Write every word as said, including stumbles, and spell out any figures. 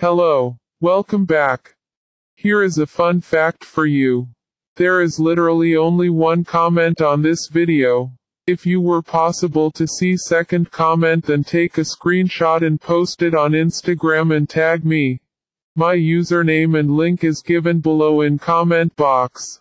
Hello. Welcome back. Here is a fun fact for you. There is literally only one comment on this video. If you were possible to see second comment, then take a screenshot and post it on Instagram and tag me. My username and link is given below in comment box.